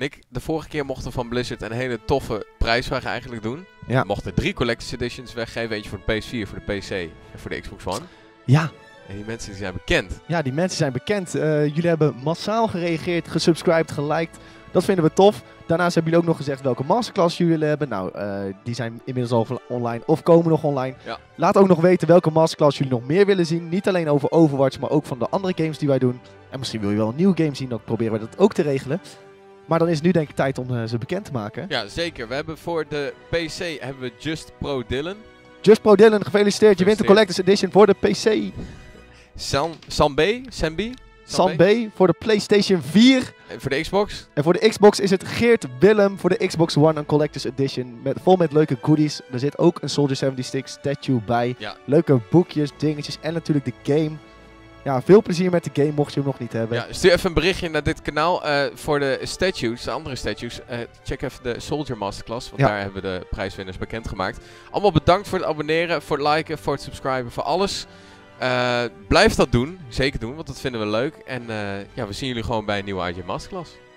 Nick, de vorige keer mochten we van Blizzard een hele toffe prijsvraag eigenlijk doen. Ja. We mochten 3 Collector's Editions weggeven. Eentje voor de PS4, voor de PC en voor de Xbox One. Ja. En die mensen die zijn bekend. Ja, die mensen zijn bekend. Jullie hebben massaal gereageerd, gesubscribed, geliked. Dat vinden we tof. Daarnaast hebben jullie ook nog gezegd welke masterclass jullie willen hebben. Nou, die zijn inmiddels al online of komen nog online. Ja. Laat ook nog weten welke masterclass jullie nog meer willen zien. Niet alleen over Overwatch, maar ook van de andere games die wij doen. En misschien wil je wel een nieuwe game zien, dan proberen we dat ook te regelen. Maar dan is het nu denk ik tijd om ze bekend te maken. Ja, zeker. We hebben voor de PC hebben we Just Pro Dylan. Just Pro Dylan, gefeliciteerd. Je wint de Collector's Edition voor de PC. Sambi Sam B voor de PlayStation 4. En voor de Xbox. En voor de Xbox is het Geert Willem voor de Xbox One, een Collector's Edition. Vol met leuke goodies. Er zit ook een Soldier 76 statue bij. Ja. Leuke boekjes, dingetjes en natuurlijk de game. Ja, veel plezier met de game mocht je hem nog niet hebben. Ja, stuur even een berichtje naar dit kanaal voor de statues, de andere statues. Check even de Soldier Masterclass, want daar hebben we de prijswinners bekendgemaakt. Allemaal bedankt voor het abonneren, voor het liken, voor het subscriben, voor alles. Blijf dat doen, zeker doen, want dat vinden we leuk. En ja, we zien jullie gewoon bij een nieuwe IGN Masterclass.